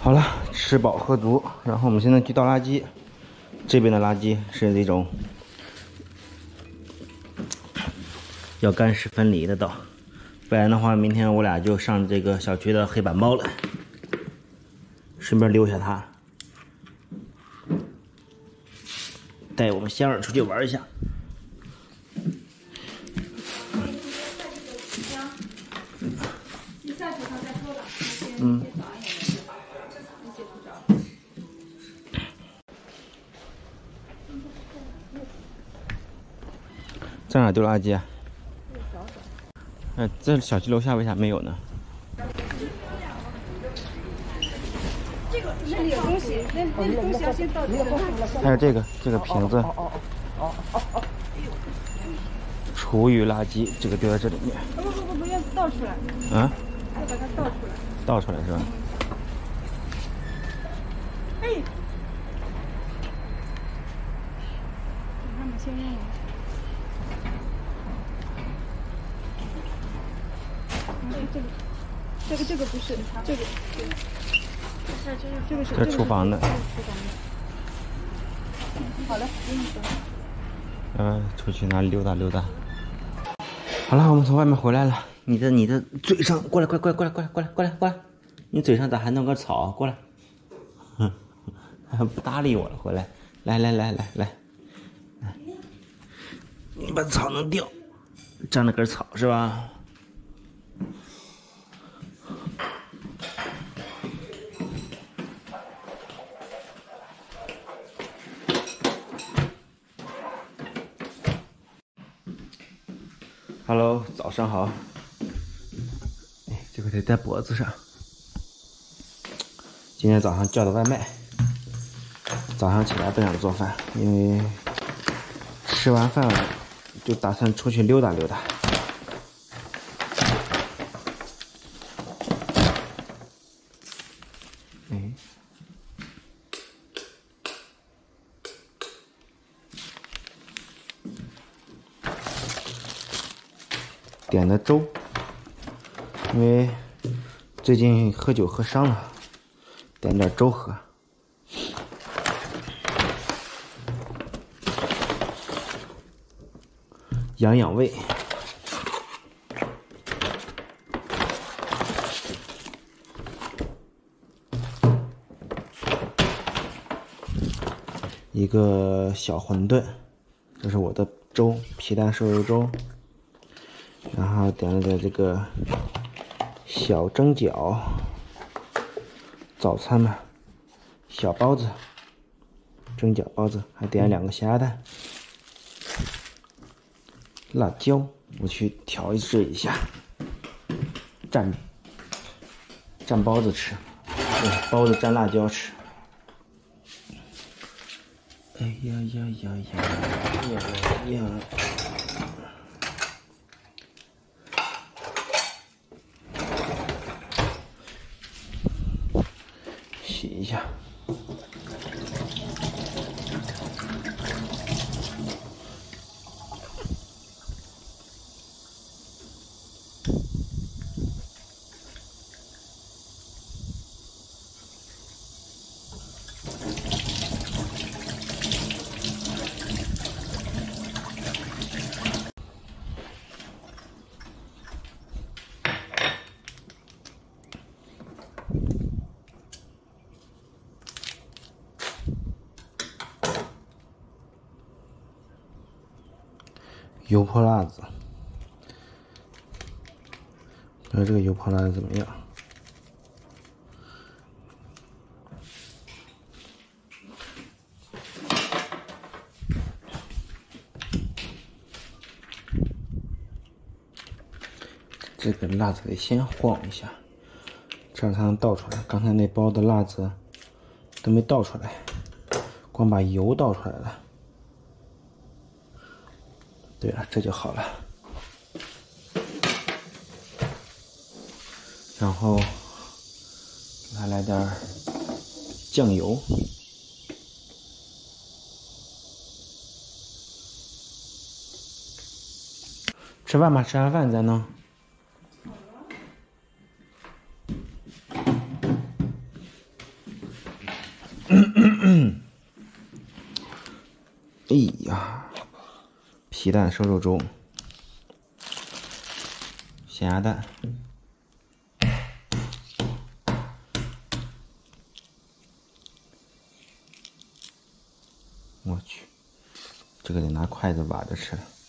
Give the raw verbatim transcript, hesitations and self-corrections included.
好了，吃饱喝足，然后我们现在去倒垃圾。这边的垃圾是这种要干湿分离的倒，不然的话，明天我俩就上这个小区的黑板报了。顺便溜下它，带我们仙儿出去玩一下。嗯。在哪丢垃圾啊？哎，这小区楼下为啥没有呢？ 这个那里有东西，那那个东西要先倒掉。 还有这个这个瓶子，厨余垃圾，这个丢在这里面。 不不不不，要倒出来。 啊？ 要把它倒出来。 倒出来是吧？ 哎，他们先用了。这个，这个这个不是这个，这个是这个是这厨房的。 厨房的。好了，给你的。 嗯，出去哪里溜达溜达。好了，我们从外面回来了。你的你的嘴上，过来，快过来，过来，过来，过来，过来，过来。你嘴上咋还弄个草？过来。哼，还不搭理我了，回来。来来来来来，来，你把草弄掉，沾了根草是吧？Hello， 早上好。哎，这个得戴脖子上。今天早上叫的外卖，早上起来不想做饭，因为吃完饭就打算出去溜达溜达。哎，点的粥，因为最近喝酒喝伤了，点点粥喝。养养胃。一个小馄饨，这是我的粥，皮蛋瘦肉粥。然后点了点这个小蒸饺，早餐嘛，小包子，蒸饺包子，还点了两个咸蛋，辣椒，我去调制一下，蘸蘸包子吃，对，包子蘸辣椒吃。哎呀呀呀呀呀呀！洗一下。油泼辣子，不知道这个油泼辣子怎么样？这个辣子得先晃一下，这样才能倒出来。刚才那包的辣子都没倒出来，光把油倒出来了。对了，这就好了。然后给它来点酱油，吃饭吧，吃完饭再弄。 哎呀，皮蛋瘦肉粥，咸鸭蛋。我去，这个得拿筷子挖着吃。